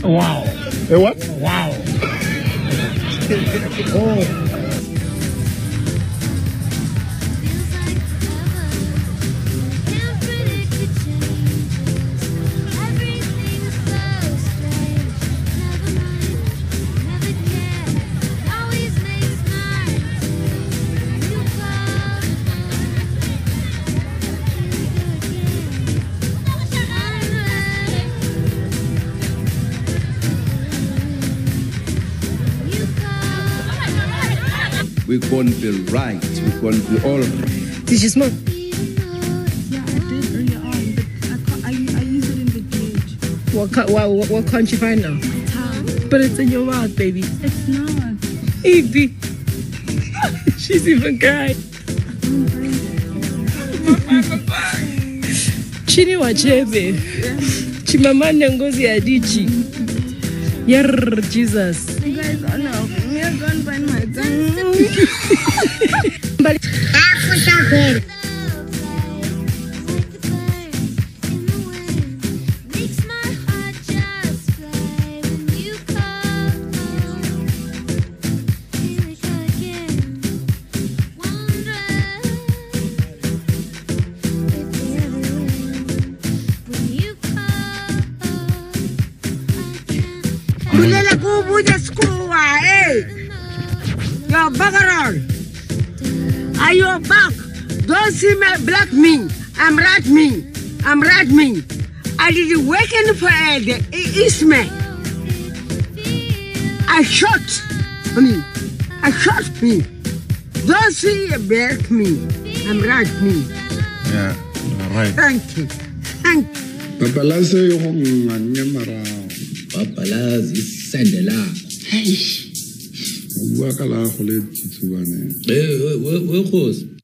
Wow. A what? Wow. Oh. We're going to be right. We're going to be all right. Did you smoke? Yeah, I did earlier on, but I use it in the DH. What can't you find now? Tongue. But it's in your mouth, baby. It's not. Evie. She's even crying. Chini wa chebe. Chimamane ngozi ya dichi. Yer Jesus. You guys are now. We are going to find my tongue. Your bugger. Are you back? Don't see my black me. I'm rat me. I'm rat me. I did waken for the Eastman. I shot me. I shot me. Don't see a black me. I'm rat me. Yeah, right. Thank you. Thank you. Papalazi yung mara. Papalazi sendela. Wakala khole tsuwane. We